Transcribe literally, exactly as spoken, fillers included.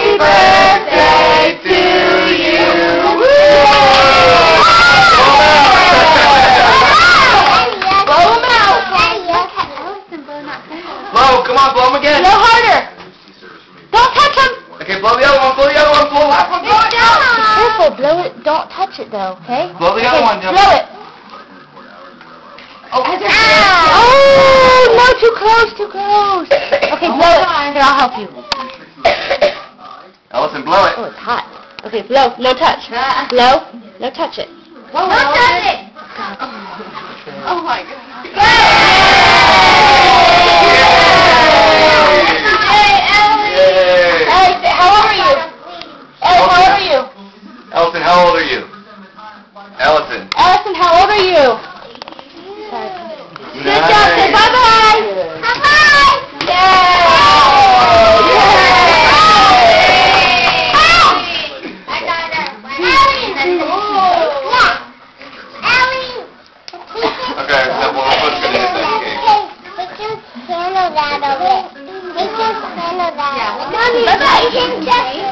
Happy birthday to you. Blow him out. Blow, come on, blow him again. Blow harder. Don't touch him. Okay, blow the other one, blow the other one, blow that one, blow it down. Careful, blow it. Don't touch it though, okay? Blow the other okay, one, Jump. Blow it. Oh, oh, no, too close, too close. Okay, blow it. Here, I'll help you. Ellison, blow it. Oh, it's hot. Okay, blow. No touch. Blow. No touch it. Don't touch it. Oh my God. Hey, Ellie. Yay. Hey, how old are you? Hey, how old are you? Ellison, how old are you? Ellison. Ellison, how old are you? Good job. Say bye-bye. Bye-bye. Yay. I got her. Ellie. Yeah. Ellie. Okay, so one of us is going to hit that cake. Put your hand on that of it. Take your hand on that. Mommy, Bye-bye.